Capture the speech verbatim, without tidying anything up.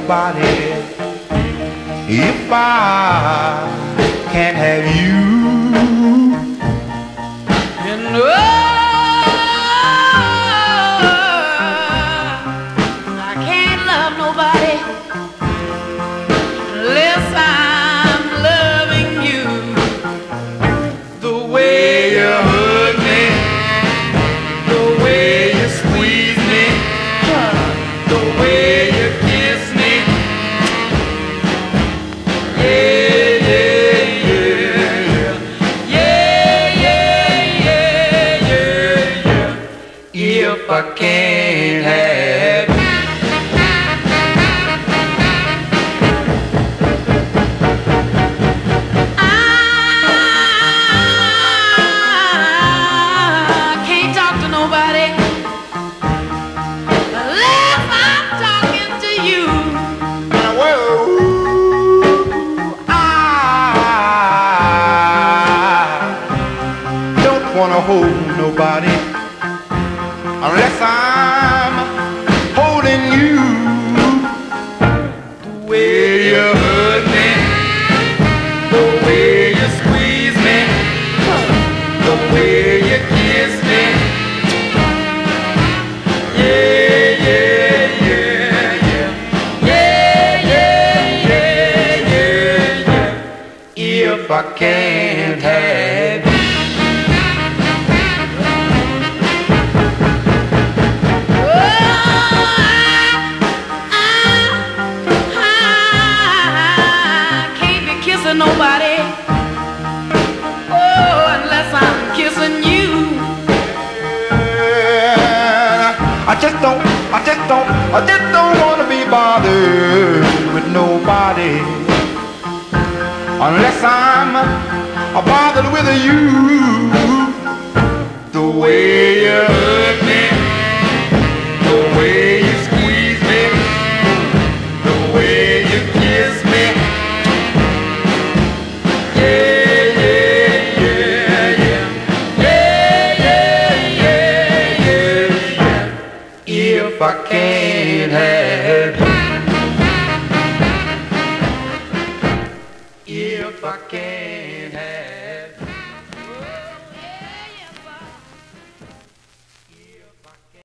nobody if I can't have you. And oh, I can't love nobody unless I'm loving you. The way you hug me, the way you squeeze me, the way you kiss me. Yeah, yeah, yeah. Yeah, yeah, yeah, yeah, yeah. If I can't have you. Wanna hold nobody unless I'm holding you. The way you hug me, the way you squeeze me, the way you kiss me. Yeah, yeah, yeah, yeah. Yeah, yeah, yeah, yeah, yeah. If I can't have you. Nobody, oh, unless I'm kissing you. I just don't, I just don't, I just don't wanna be bothered with nobody unless I'm bothered with you. The way you